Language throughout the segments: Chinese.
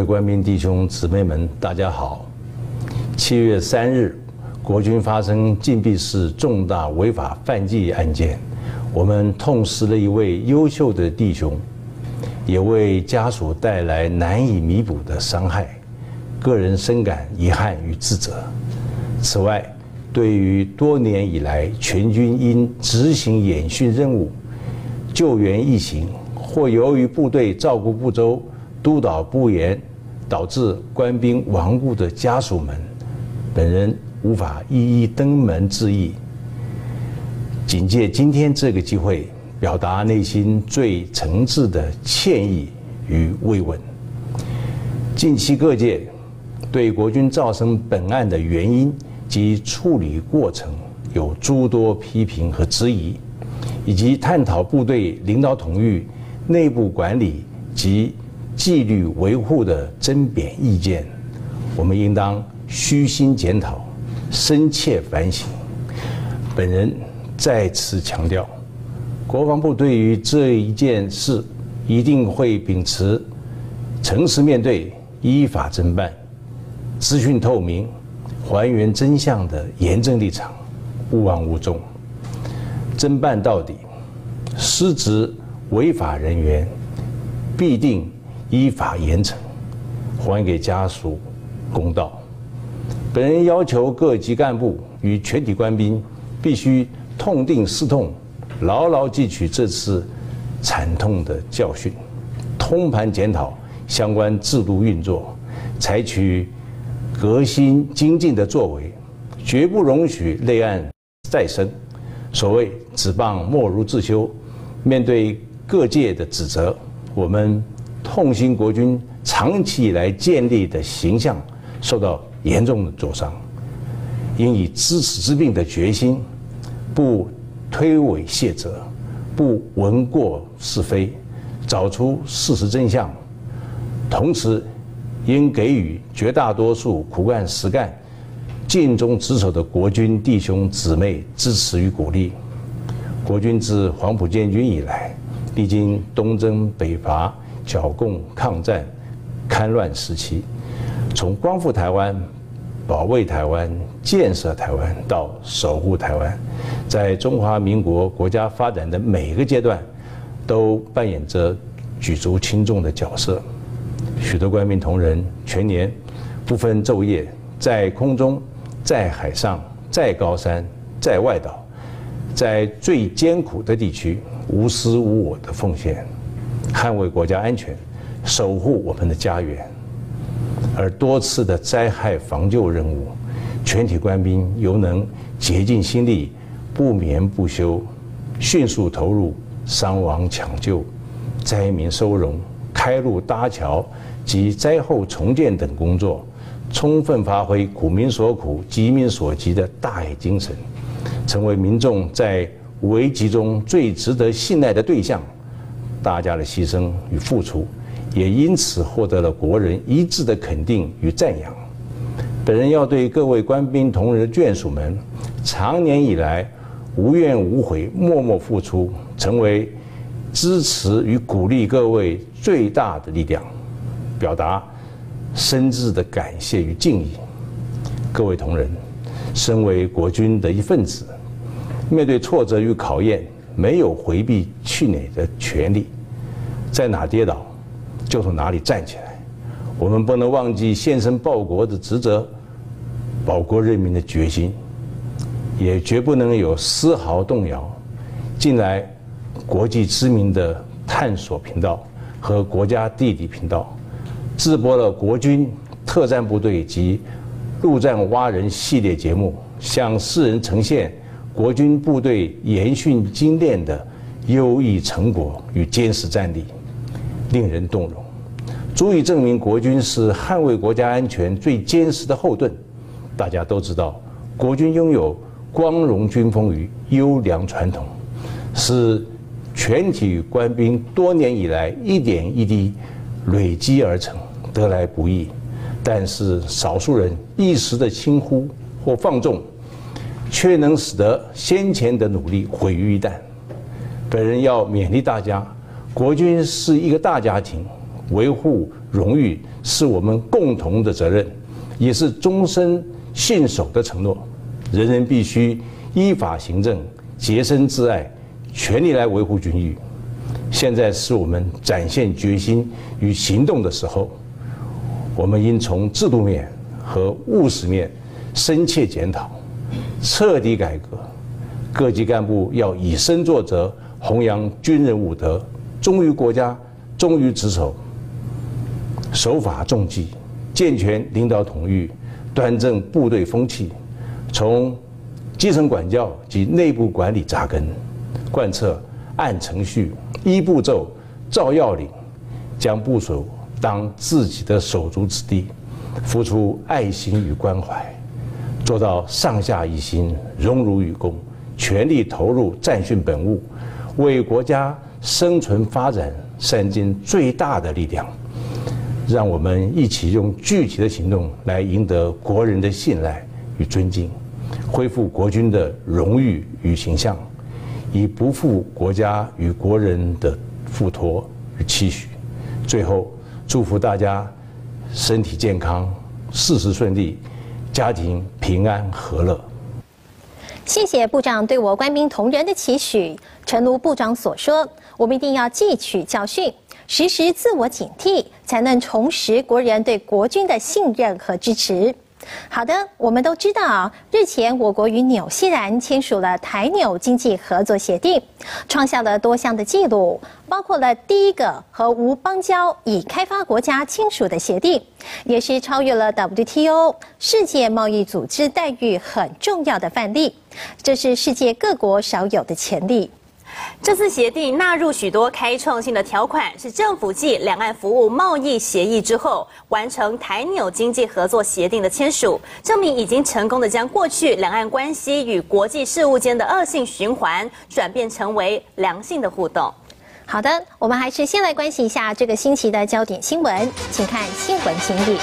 位官兵弟兄姊妹们，大家好。7月3日，国军发生禁闭式重大违法犯纪案件，我们痛失了一位优秀的弟兄，也为家属带来难以弥补的伤害，个人深感遗憾与自责。此外，对于多年以来全军因执行演训任务、救援疫情，或由于部队照顾不周、督导不严，导致官兵亡故的家属们，本人无法一一登门致意。仅借今天这个机会，表达内心最诚挚的歉意与慰问。近期各界对国军造成本案的原因及处理过程有诸多批评和质疑，以及探讨部队领导统御、内部管理及纪律维护的争辩意见，我们应当虚心检讨，深切反省。本人再次强调，国防部对于这一件事一定会秉持诚实面对、依法侦办、资讯透明、还原真相的严正立场，勿忘勿纵，侦办到底，失职违法人员必定依法严惩，还给家属公道。本人要求各级干部与全体官兵必须痛定思痛，牢牢记取这次惨痛的教训，通盘检讨相关制度运作，采取革新精进的作为，绝不容许类案再生。所谓只谤莫如自修，面对各界的指责，我们痛心国军长期以来建立的形象受到严重的灼伤，应以知耻之病的决心，不推诿卸责，不闻过是非，找出事实真相，同时应给予绝大多数苦干实干、尽忠职守的国军弟兄姊妹支持与鼓励。国军自黄埔建军以来，历经东征北伐、剿共抗战、戡乱时期，从光复台湾、保卫台湾、建设台湾到守护台湾，在中华民国国家发展的每一个阶段，都扮演着举足轻重的角色。许多官兵同仁全年不分昼夜，在空中、在海上、在高山、在外岛，在最艰苦的地区无私无我的奉献，捍卫国家安全，守护我们的家园。而多次的灾害防救任务，全体官兵犹能竭尽心力，不眠不休，迅速投入伤亡抢救、灾民收容、开路搭桥及灾后重建等工作，充分发挥苦民所苦、急民所急的大爱精神，成为民众在危急中最值得信赖的对象。大家的牺牲与付出，也因此获得了国人一致的肯定与赞扬。本人要对各位官兵同仁的眷属们，长年以来无怨无悔、默默付出，成为支持与鼓励各位最大的力量，表达深挚的感谢与敬意。各位同仁，身为国军的一份子，面对挫折与考验，没有回避气馁的权利，在哪跌倒就从哪里站起来。我们不能忘记献身报国的职责，保国人民的决心，也绝不能有丝毫动摇。近来国际知名的探索频道和国家地理频道直播了国军特战部队及陆战蛙人系列节目，向世人呈现国军部队严训精练的优异成果与坚实战力，令人动容，足以证明国军是捍卫国家安全最坚实的后盾。大家都知道，国军拥有光荣军风与优良传统，是全体官兵多年以来一点一滴累积而成，得来不易。但是少数人一时的轻忽或放纵，却能使得先前的努力毁于一旦。本人要勉励大家，国军是一个大家庭，维护荣誉是我们共同的责任，也是终身信守的承诺。人人必须依法行政，洁身自爱，全力来维护军誉。现在是我们展现决心与行动的时候，我们应从制度面和务实面深切检讨，彻底改革。各级干部要以身作则，弘扬军人武德，忠于国家，忠于职守，守法重纪，健全领导统御，端正部队风气，从基层管教及内部管理扎根，贯彻按程序、依步骤、照要领，将部属当自己的手足之弟，付出爱心与关怀，做到上下一心，荣辱与共，全力投入战训本务，为国家生存发展散尽最大的力量。让我们一起用具体的行动来赢得国人的信赖与尊敬，恢复国军的荣誉与形象，以不负国家与国人的付托与期许。最后，祝福大家身体健康，事事顺利，家庭平安和乐。 谢谢部长对我官兵同仁的期许。诚如部长所说，我们一定要汲取教训，时时自我警惕，才能重拾国人对国军的信任和支持。好的，我们都知道，日前我国与纽西兰签署了台纽经济合作协定，创下了多项的纪录，包括了第一个和无邦交已开发国家签署的协定，也是超越了 WTO 世界贸易组织待遇很重要的范例，这是世界各国少有的潜力。 这次协定纳入许多开创性的条款，是政府继两岸服务贸易协议之后，完成台纽经济合作协定的签署，证明已经成功的将过去两岸关系与国际事务间的恶性循环，转变成为良性的互动。 好的，我们还是先来关心一下这个星期的焦点新闻，请看新闻今日。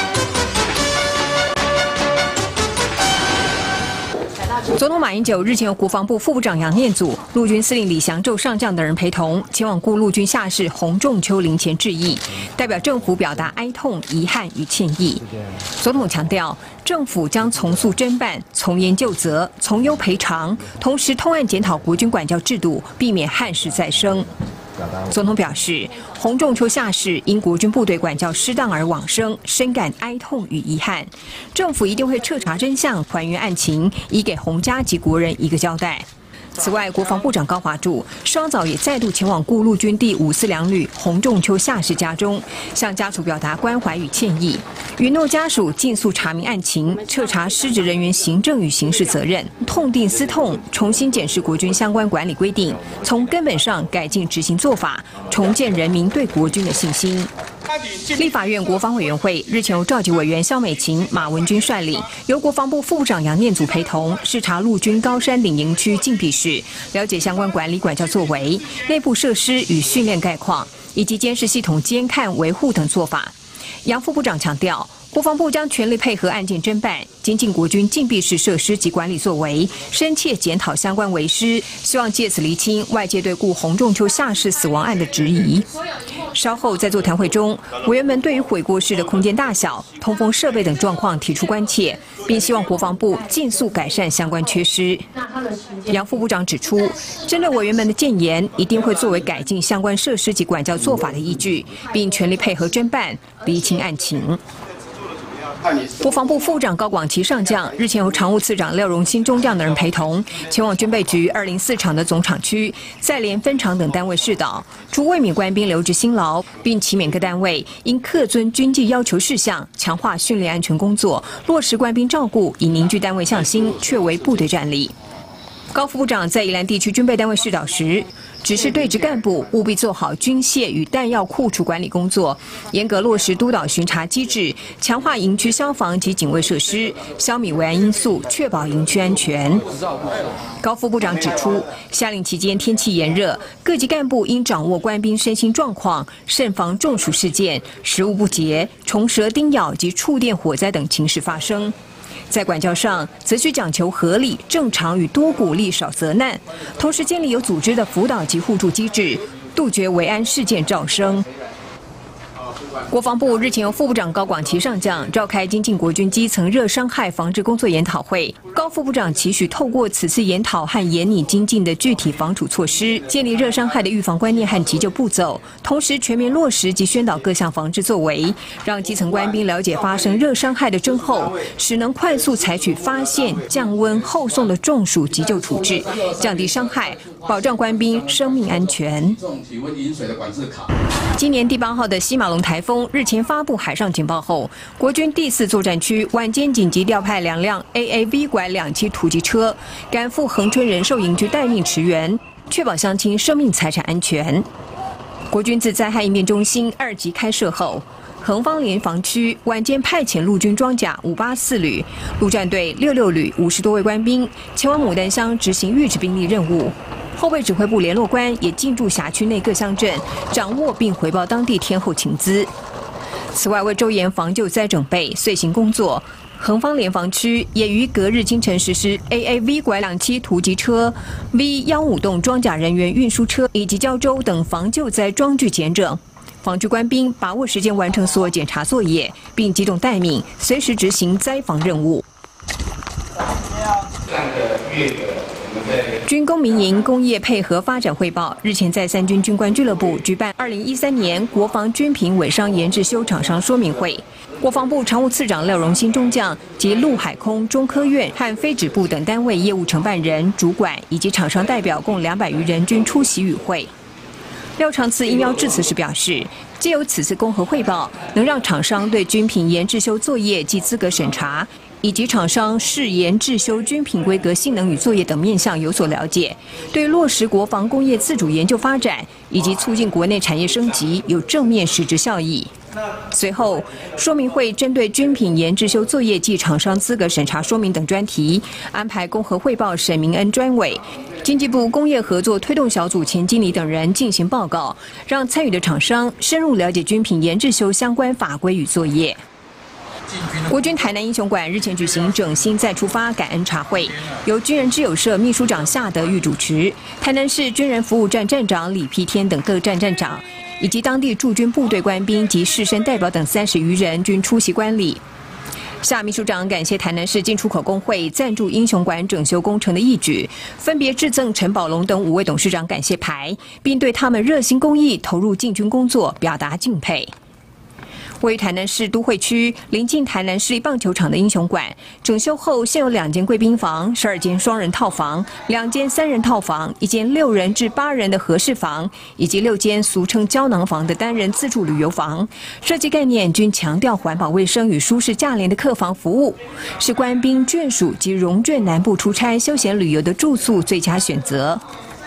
总统马英九日前由国防部副部长杨念祖、陆军司令李祥宙上将等人陪同，前往顾陆军下士洪仲丘陵前致意，代表政府表达哀痛、遗憾与歉意。总统强调，政府将从速侦办、从严就责、从优赔偿，同时通案检讨国军管教制度，避免憾事再生。总统表示，洪仲丘下士因国军部队管教失当而往生，深感哀痛与遗憾。政府一定会彻查真相，还原案情，以给洪家及国人一个交代。此外，国防部长高华柱稍早也再度前往顾陆军第5·4两旅洪仲丘下士家中，向家属表达关怀与歉意，允诺家属尽速查明案情，彻查失职人员行政与刑事责任，痛定思痛，重新检视国军相关管理规定，从根本上改进执行做法，重建人民对国军的信心。立法院国防委员会日前由召集委员萧美琴、马文君率领，由国防部副部长杨念祖陪同，视察陆军高山岭营区禁闭室，了解相关管理管教作为、内部设施与训练概况，以及监视系统监看维护等做法。杨副部长强调，国防部将全力配合案件侦办，精进国军禁闭室设施及管理作为，深切检讨相关违失，希望借此厘清外界对顾洪仲丘下士死亡案的质疑。稍后在座谈会中，委员们对于悔过室的空间大小、通风设备等状况提出关切，并希望国防部尽速改善相关缺失。杨副部长指出，针对委员们的建言，一定会作为改进相关设施及管教做法的依据，并全力配合侦办，厘清案情。国防部副部长高广齐上将日前由常务次长廖荣新中将等人陪同，前往军备局204厂的总厂区、再联分厂等单位视导，除慰勉官兵留职辛劳，并期勉各单位应恪遵军纪要求事项，强化训练安全工作，落实官兵照顾，以凝聚单位向心，确为部队战力。高副部长在宜兰地区军备单位视导时，指示对职干部务必做好军械与弹药库储管理工作，严格落实督导巡查机制，强化营区消防及警卫设施，消弭危安因素，确保营区安全。高副部长指出，夏令期间天气炎热，各级干部应掌握官兵身心状况，慎防中暑事件、食物不洁、虫蛇叮咬及触电火灾等情势发生。在管教上，则需讲求合理、正常与多鼓励少责难，同时建立有组织的辅导及互助机制，杜绝危安事件肇生。 国防部日前由副部长高广琪上将召开精进国军基层热伤害防治工作研讨会。高副部长期许透过此次研讨和研拟精进的具体防处措施，建立热伤害的预防观念和急救步骤，同时全面落实及宣导各项防治作为，让基层官兵了解发生热伤害的征候，使能快速采取发现、降温、后送的中暑急救处置，降低伤害，保障官兵生命安全。 体温饮水的管制卡。 今年第8号的西马龙台风日前发布海上警报后，国军第4作战区晚间紧急调派2辆 AAV 拐2栖突击车，赶赴恒春人寿营区待命驰援，确保乡亲生命财产安全。国军自灾害应变中心2级开设后，横方联防区晚间派遣陆军装甲584旅、陆战队66旅50多位官兵前往牡丹乡执行预置兵力任务。后备指挥部联络官也进驻辖区内各乡镇，掌握并回报当地天候情资。此外，为周延防救灾准备遂行工作，横方联防区也于隔日清晨实施 AAV 拐2栖突击车、V15洞装甲人员运输车以及胶州等防救灾装具检整。防区官兵把握时间完成所有检查作业，并机动待命，随时执行灾防任务。军工民营工业配合发展汇报日前在三军军官俱乐部举办2013年国防军品委商研制修厂商说明会。国防部常务次长廖荣新中将及陆海空中科院和非指部等单位业务承办人、主管以及厂商代表共200余人均出席与会。廖长次应邀致辞时表示，藉由此次综合汇报，能让厂商对军品研制修作业及资格审查，以及厂商试研制修军品规格、性能与作业等面向有所了解，对落实国防工业自主研究发展以及促进国内产业升级有正面实质效益。随后，说明会针对军品研制修作业及厂商资格审查说明等专题，安排综合汇报沈明恩专委、经济部工业合作推动小组前经理等人进行报告，让参与的厂商深入了解军品研制修相关法规与作业。国军台南英雄馆日前举行整新再出发感恩茶会，由军人之友社秘书长夏德玉主持，台南市军人服务站站长李丕天等各站站长，以及当地驻军部队官兵及士绅代表等30余人均出席观礼。夏秘书长感谢台南市进出口工会赞助英雄馆整修工程的义举，分别致赠陈宝龙等5位董事长感谢牌，并对他们热心公益、投入进军工作表达敬佩。位于台南市都会区临近台南市立棒球场的英雄馆，整修后现有2间贵宾房、12间双人套房、2间3人套房、1间6人至8人的合适房，以及6间俗称胶囊房的单人自助旅游房。设计概念均强调环保卫生与舒适价廉的客房服务，是官兵眷属及荣眷南部出差休闲旅游的住宿最佳选择。